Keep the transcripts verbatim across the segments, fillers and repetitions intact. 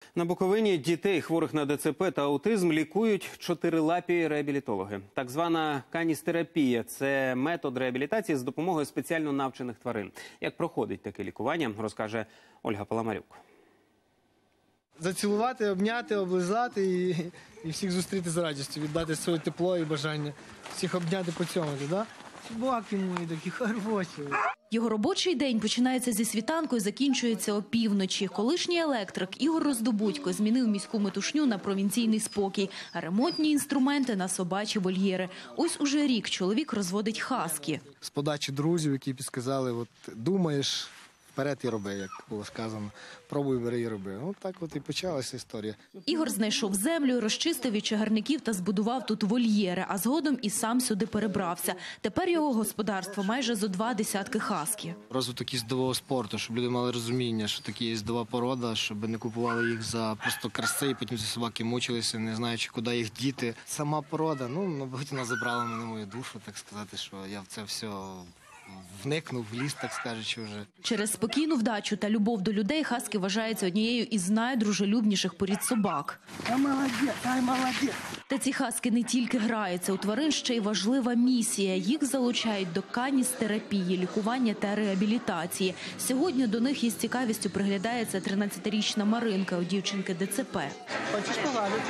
На Буковині дітей, хворих на ДЦП та аутизм, лікують чотирилапі реабілітологи. Так звана каністерапія – це метод реабілітації з допомогою спеціально навчених тварин. Як проходить таке лікування, розкаже Ольга Паламарюк. Зацілувати, обняти, облизати і, і всіх зустріти з радістю, віддати своє тепло і бажання. Всіх обняти, поцьомати, да? Собаки мої такі хороші. Його робочий день починається зі світанку і закінчується опівночі. Колишній електрик Ігор Роздобудько змінив міську метушню на провінційний спокій, а ремонтні інструменти на собачі вольєри. Ось уже рік чоловік розводить хаскі. З подачі друзів, які підсказали, от думаєш, вперед і роби, як було сказано. Пробуй, бери і роби. От так от і почалася історія. Ігор знайшов землю, розчистив від чагарників та збудував тут вольєри, а згодом і сам сюди перебрався. Тепер його господарство майже зо два десятки хаскі. Розвиток їздового спорту, щоб люди мали розуміння, що таке їздова порода, щоб не купували їх за просто краси, і потім ці собаки мучилися, не знаючи, куди їх діти. Сама порода, ну, мабуть, вона забрала мене мою душу, так сказати, що я в це все вникнув, вліз, так скажучи, вже. Через спокійну вдачу та любов до людей хаскі вважається однією із найдружелюбніших порід собак. Ай, молодець, ай, молодець. Та ці хаски не тільки граються. У тварин ще й важлива місія. Їх залучають до каністерапії, лікування та реабілітації. Сьогодні до них із цікавістю приглядається тринадцятирічна Маринка, у дівчинки ДЦП. Хочеш погладити?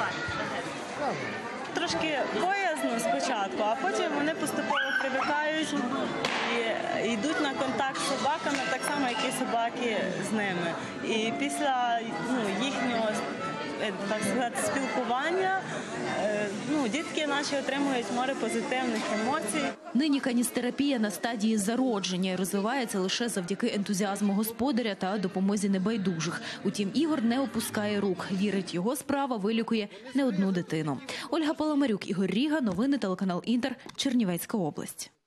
Трошки боязно спочатку, а потім вони поступово привикають і йдуть на контакт з собаками, так само, як і собаки з ними. І після ну, їхнього, так сказати, спілкування ну, дітки наші отримують море позитивних емоцій. Нині каністерапія на стадії зародження і розвивається лише завдяки ентузіазму господаря та допомозі небайдужих. Утім, Ігор не опускає рук. Вірить, його справа вилікує не одну дитину. Ольга Паламарюк, Ігор Ріга, новини телеканал Інтер, Чернівецька область.